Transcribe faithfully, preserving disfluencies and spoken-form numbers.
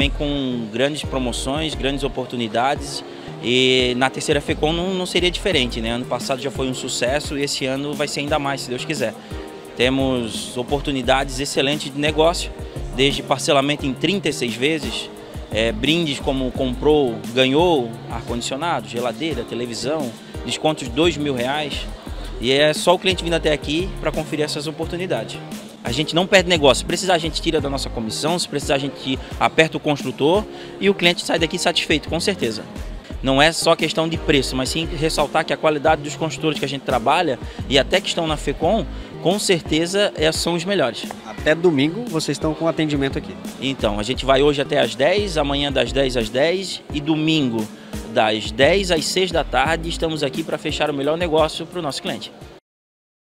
também com grandes promoções, grandes oportunidades. E na terceira FECOM não, não seria diferente, né? Ano passado já foi um sucesso e esse ano vai ser ainda mais, se Deus quiser. Temos oportunidades excelentes de negócio, desde parcelamento em trinta e seis vezes, é, brindes como comprou, ganhou, ar-condicionado, geladeira, televisão, descontos de dois mil reais. E é só o cliente vindo até aqui para conferir essas oportunidades. A gente não perde negócio, se precisar a gente tira da nossa comissão, se precisar a gente aperta o construtor e o cliente sai daqui satisfeito, com certeza. Não é só questão de preço, mas sim ressaltar que a qualidade dos construtores que a gente trabalha e até que estão na FECOM, com certeza são os melhores. Até domingo vocês estão com atendimento aqui? Então, a gente vai hoje até às dez, amanhã das dez às dez e domingo das dez às seis da tarde estamos aqui para fechar o melhor negócio para o nosso cliente.